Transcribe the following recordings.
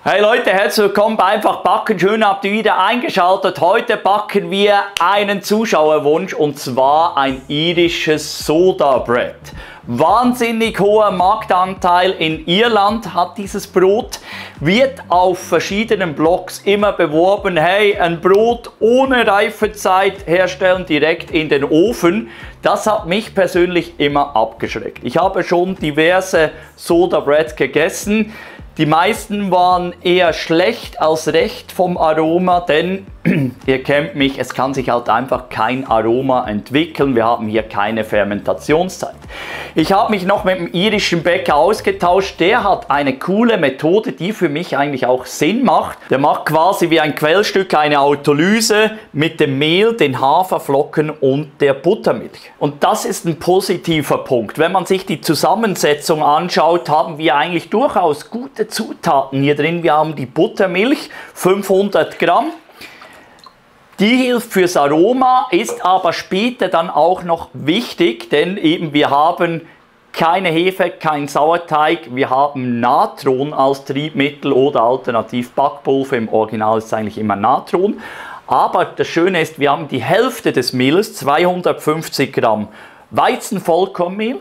Hey Leute, herzlich willkommen bei Einfach Backen. Schön habt ihr wieder eingeschaltet. Heute backen wir einen Zuschauerwunsch und zwar ein irisches Soda Bread. Wahnsinnig hoher Marktanteil in Irland hat dieses Brot, wird auf verschiedenen Blogs immer beworben. Hey, ein Brot ohne Reifezeit herstellen, direkt in den Ofen. Das hat mich persönlich immer abgeschreckt. Ich habe schon diverse Soda Bread gegessen. Die meisten waren eher schlecht als recht vom Aroma, denn ihr kennt mich, es kann sich halt einfach kein Aroma entwickeln. Wir haben hier keine Fermentationszeit. Ich habe mich noch mit dem irischen Bäcker ausgetauscht. Der hat eine coole Methode, die für mich eigentlich auch Sinn macht. Der macht quasi wie ein Quellstück eine Autolyse mit dem Mehl, den Haferflocken und der Buttermilch. Und das ist ein positiver Punkt. Wenn man sich die Zusammensetzung anschaut, haben wir eigentlich durchaus gute Zutaten hier drin. Wir haben die Buttermilch, 500 Gramm. Die hilft fürs Aroma, ist aber später dann auch noch wichtig, denn eben wir haben keine Hefe, kein Sauerteig, wir haben Natron als Triebmittel oder alternativ Backpulver, im Original ist es eigentlich immer Natron. Aber das Schöne ist, wir haben die Hälfte des Mehls, 250 Gramm Weizenvollkornmehl,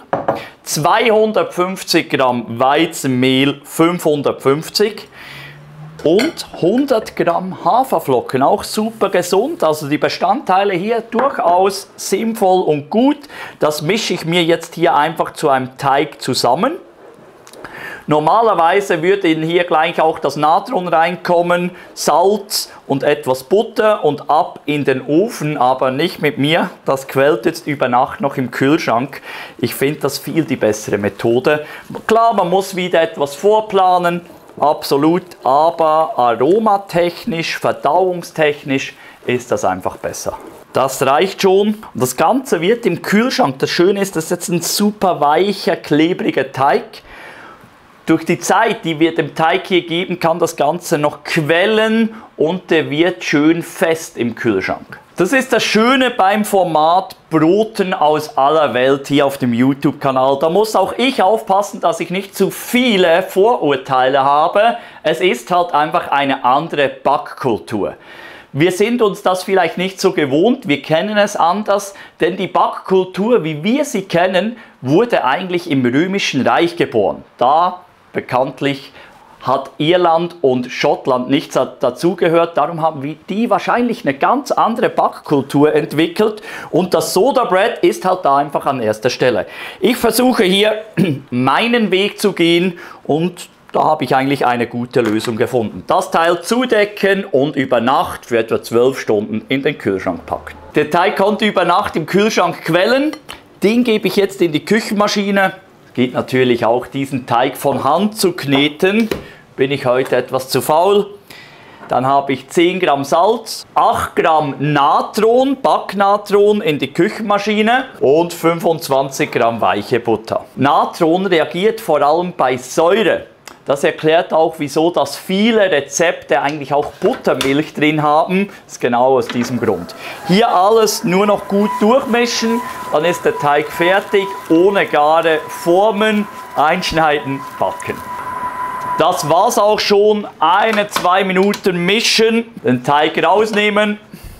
250 Gramm Weizenmehl, 550 und 100 Gramm Haferflocken, auch super gesund, also die Bestandteile hier durchaus sinnvoll und gut. Das mische ich mir jetzt hier einfach zu einem Teig zusammen. Normalerweise würde hier gleich auch das Natron reinkommen, Salz und etwas Butter und ab in den Ofen, aber nicht mit mir. Das quält jetzt über Nacht noch im Kühlschrank. Ich finde das viel die bessere Methode. Klar, man muss wieder etwas vorplanen. Absolut, aber aromatechnisch, verdauungstechnisch ist das einfach besser. Das reicht schon. Und das Ganze wird im Kühlschrank. Das Schöne ist, das ist jetzt ein super weicher, klebriger Teig. Durch die Zeit, die wir dem Teig hier geben, kann das Ganze noch quellen und der wird schön fest im Kühlschrank. Das ist das Schöne beim Format Broten aus aller Welt hier auf dem YouTube-Kanal. Da muss auch ich aufpassen, dass ich nicht zu viele Vorurteile habe. Es ist halt einfach eine andere Backkultur. Wir sind uns das vielleicht nicht so gewohnt, wir kennen es anders, denn die Backkultur, wie wir sie kennen, wurde eigentlich im Römischen Reich geboren. Da bekanntlich hat Irland und Schottland nichts dazugehört, darum haben wir die wahrscheinlich eine ganz andere Backkultur entwickelt und das Soda Bread ist halt da einfach an erster Stelle. Ich versuche hier meinen Weg zu gehen und da habe ich eigentlich eine gute Lösung gefunden. Das Teil zudecken und über Nacht für etwa 12 Stunden in den Kühlschrank packen. Der Teig konnte über Nacht im Kühlschrank quellen, den gebe ich jetzt in die Küchenmaschine. Geht natürlich auch, diesen Teig von Hand zu kneten. Bin ich heute etwas zu faul. Dann habe ich 10 Gramm Salz, 8 Gramm Natron, Backnatron in die Küchenmaschine und 25 Gramm weiche Butter. Natron reagiert vor allem bei Säure. Das erklärt auch, wieso dass viele Rezepte eigentlich auch Buttermilch drin haben. Das ist genau aus diesem Grund. Hier alles nur noch gut durchmischen, dann ist der Teig fertig, ohne Gare formen, einschneiden, backen. Das war's auch schon. 1-2 Minuten mischen, den Teig rausnehmen.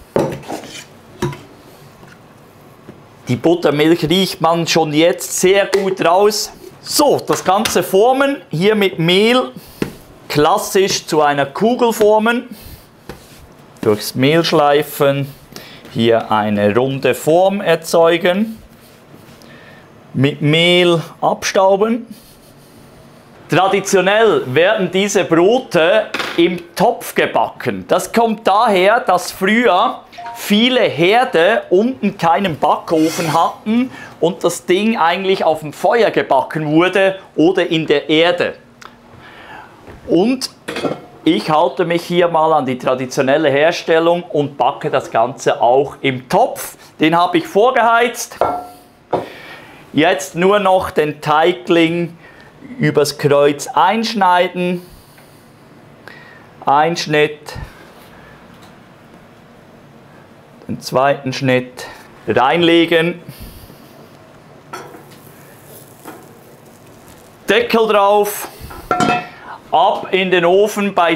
Die Buttermilch riecht man schon jetzt sehr gut raus. So, das Ganze formen, hier mit Mehl, klassisch zu einer Kugel formen, durchs Mehl schleifen, hier eine runde Form erzeugen, mit Mehl abstauben. Traditionell werden diese Brote im Topf gebacken. Das kommt daher, dass früher viele Herde unten keinen Backofen hatten und das Ding eigentlich auf dem Feuer gebacken wurde oder in der Erde. Und ich halte mich hier mal an die traditionelle Herstellung und backe das Ganze auch im Topf. Den habe ich vorgeheizt. Jetzt nur noch den Teigling übers Kreuz einschneiden. Einschnitt. Den zweiten Schnitt reinlegen. Deckel drauf. ab in den Ofen bei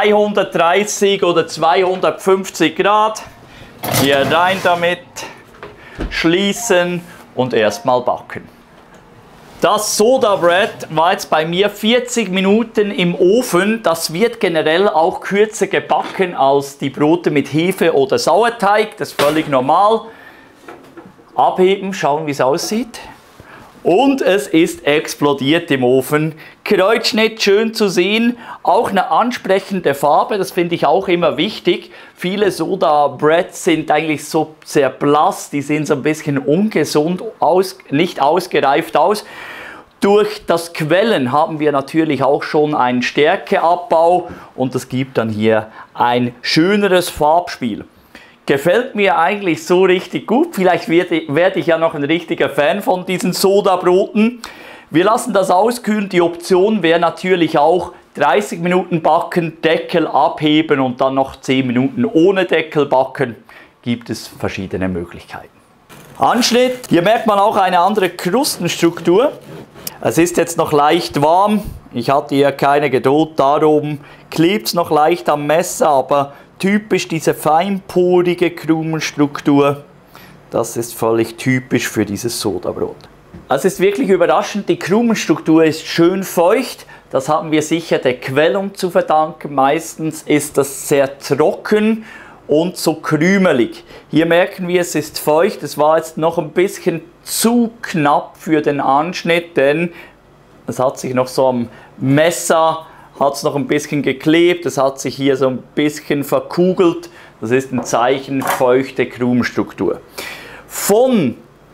230 oder 250 Grad. Hier rein damit, schließen und erstmal backen. Das Soda Bread war jetzt bei mir 40 Minuten im Ofen. Das wird generell auch kürzer gebacken als die Brote mit Hefe oder Sauerteig. Das ist völlig normal. Abheben, schauen wie es aussieht. Und es ist explodiert im Ofen. Kreuzschnitt schön zu sehen, auch eine ansprechende Farbe, das finde ich auch immer wichtig. Viele Soda Breads sind eigentlich so sehr blass, die sehen so ein bisschen ungesund aus, nicht ausgereift aus. Durch das Quellen haben wir natürlich auch schon einen Stärkeabbau und das gibt dann hier ein schöneres Farbspiel. Gefällt mir eigentlich so richtig gut. Vielleicht werde ich ja noch ein richtiger Fan von diesen Sodabroten. Wir lassen das auskühlen. Die Option wäre natürlich auch 30 Minuten backen, Deckel abheben und dann noch 10 Minuten ohne Deckel backen. Gibt es verschiedene Möglichkeiten. Anschnitt. Hier merkt man auch eine andere Krustenstruktur. Es ist jetzt noch leicht warm. Ich hatte hier keine Geduld. Darum klebt es noch leicht am Messer, aber typisch diese feinporige Krumenstruktur, das ist völlig typisch für dieses Sodabrot. Es ist wirklich überraschend, die Krumenstruktur ist schön feucht, das haben wir sicher der Quellung zu verdanken. Meistens ist das sehr trocken und so krümelig. Hier merken wir, es ist feucht, es war jetzt noch ein bisschen zu knapp für den Anschnitt, denn es hat sich noch so am Messer hat es noch ein bisschen geklebt, es hat sich hier so ein bisschen verkugelt. Das ist ein Zeichen feuchte Krumenstruktur. Von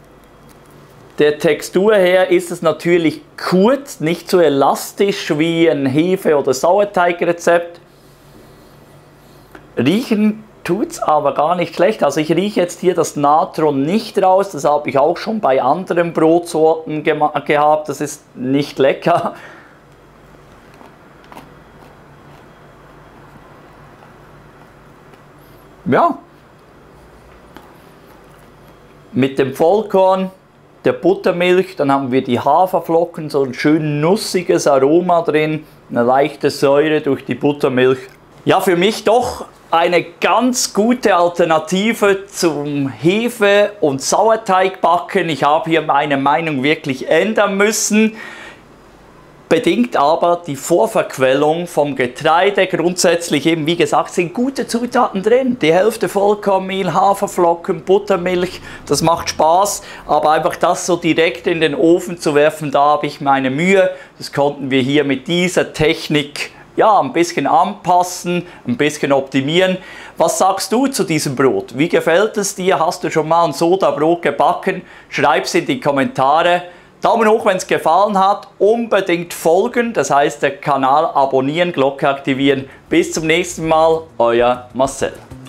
der Textur her ist es natürlich kurz, nicht so elastisch wie ein Hefe- oder Sauerteigrezept. Riechen tut es aber gar nicht schlecht. Also ich rieche jetzt hier das Natron nicht raus, das habe ich auch schon bei anderen Brotsorten gehabt, das ist nicht lecker. Ja, mit dem Vollkorn, der Buttermilch, dann haben wir die Haferflocken, so ein schön nussiges Aroma drin, eine leichte Säure durch die Buttermilch. Ja, für mich doch eine ganz gute Alternative zum Hefe- und Sauerteigbacken. Ich habe hier meine Meinung wirklich ändern müssen. Bedingt aber die Vorverquellung vom Getreide. Grundsätzlich eben, wie gesagt, sind gute Zutaten drin. Die Hälfte Vollkornmehl, Haferflocken, Buttermilch, das macht Spaß. Aber einfach das so direkt in den Ofen zu werfen, da habe ich meine Mühe. Das konnten wir hier mit dieser Technik ja, ein bisschen anpassen, ein bisschen optimieren. Was sagst du zu diesem Brot? Wie gefällt es dir? Hast du schon mal ein Sodabrot gebacken? Schreib es in die Kommentare. Daumen hoch, wenn es gefallen hat, unbedingt folgen, das heißt der Kanal abonnieren, Glocke aktivieren. Bis zum nächsten Mal, euer Marcel.